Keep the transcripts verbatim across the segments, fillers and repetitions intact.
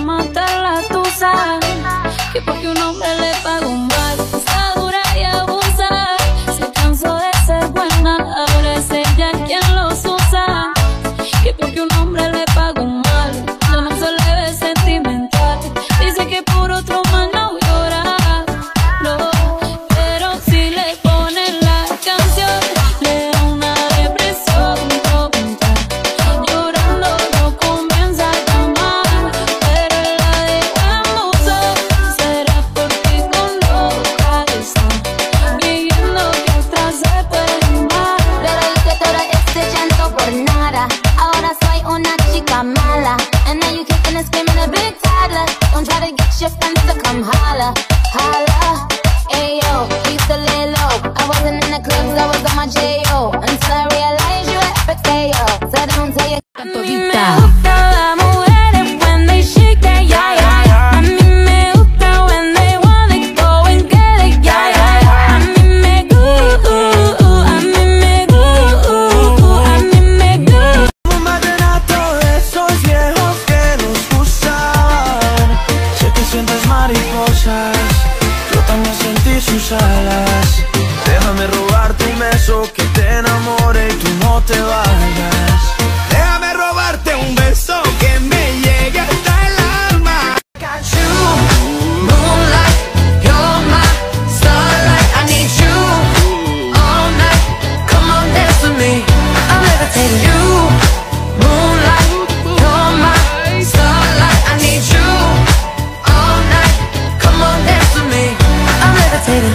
matar la tusa, que porque un hombre le pagó mal, está dura y abusa. Se cansó de ser buena, ahora es ella quien los usa, que porque un hombre le pagó mal, ya no se le ve sentimental. Dice que por otro mal no llora, no, pero si le ponen la canción, le da una depresión tonta. Llorando no comienza a llamar, pero la dejamos sola. Será porque con loca está, viviendo que atrás se puede mal. Pero hice todo este llanto por nada, ahora soy una chica mala. And now you kicking and screaming a big toddler. Don't try to get your friends to come holla, holla. Ayo, I used to lay low, I wasn't in the clubs, I was on my J O, until I realized you were epic K O. So don't tell you Me gusta las mujeres when they shake that, yeah, yeah, yeah. A mí me gusta when they wanna go and get it, yeah, yeah, yeah. A mí me gusta, a mí me gusta, a mí me gusta. Un vallenato de esos viejos que nos gustaban. Sé que sientes mariposas, yo también sentí sus alas. Déjame robarte un beso que te enamore y tú no te vayas. Déjame robarte un beso que me llegue hasta el alma. Got you, moonlight, you're my starlight. I need you all night. Come on, dance with me. I'm levitating. You, moonlight, you're my starlight. I need you all night. Come on, dance with me. I'm levitating.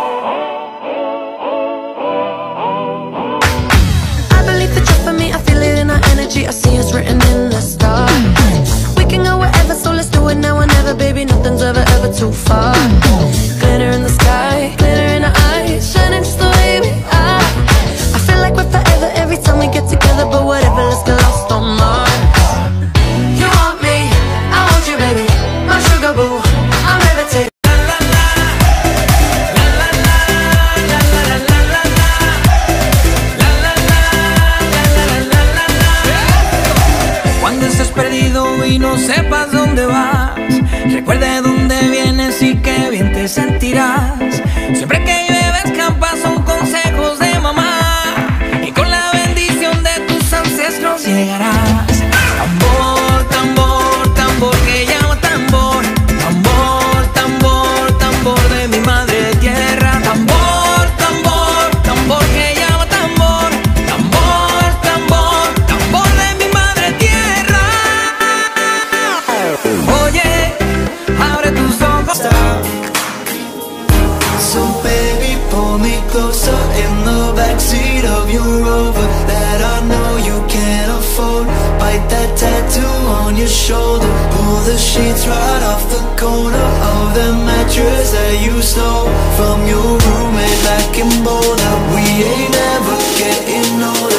I believe that you're for me, I feel it in our energy, I see us written in the stars. We can go wherever, so let's do it now or never, baby, nothing's ever, ever too far. Glitter in the sky, glitter in our eyes, shining just the way we are. I feel like we're forever every time we get together, but whatever, let's get lost on Mars. You want me, I want you, baby, my sugar boo, I'm levitating. Cuando estés perdido y no sepas dónde vas, recuerda de dónde vienes y qué bien te sentirás. Siempre que llueve escampa son consejos de mamá, y con la bendición de tus ancestros llegarás. Tambor, tambor, tambor que llama tambor. Tambor, tambor, tambor de mi madre tierra. Tambor, tambor, tambor que llama tambor. Tambor, tambor, tambor de mi madre tierra. Oye, abre tus ojos. So baby, pull me closer in the backseat of your Rover that I know you can't afford. Bite that tattoo on your shoulder. Pull the sheets right off the corner of the mattress that you stole from your roommate back in Boulder. We ain't ever getting older.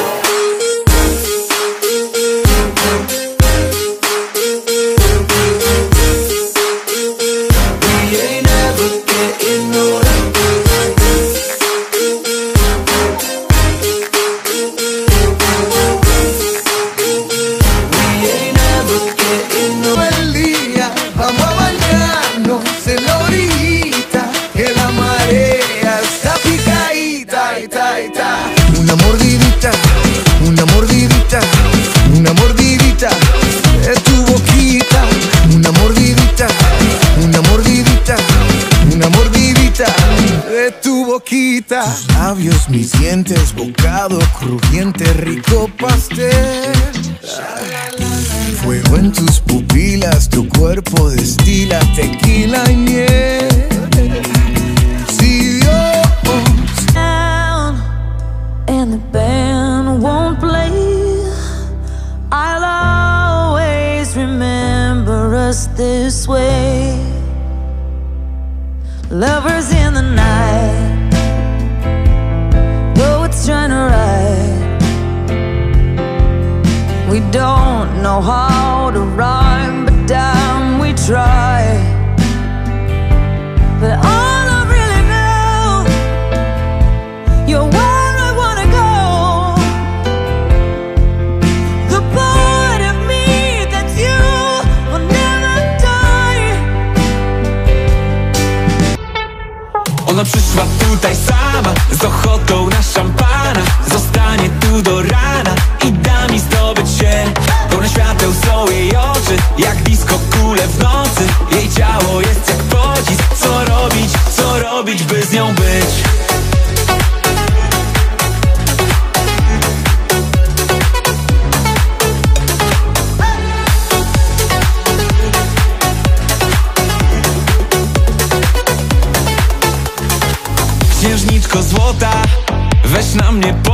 We ain't ever getting older. We ain't ever getting older. El día, vamos a bañarnos en la orillita, que la marea está picadita, ita, ita. Una mordidita, una mordidita, una mordidita de tu boquita. Una mordidita, una mordidita, una mordidita de tu boquita. Tus labios, mis dientes, bocado crujiente, rico pastel. Fuego en tus pupilas, tu cuerpo destila tequila y miel. Si Dios Down and the band won't play, I'll always remember us this way. Lovers in the night, though it's trying to ride. We don't know how to rhyme, but damn, we try. But all I really know, you're where I wanna go. The part of me that you will never do. ко мне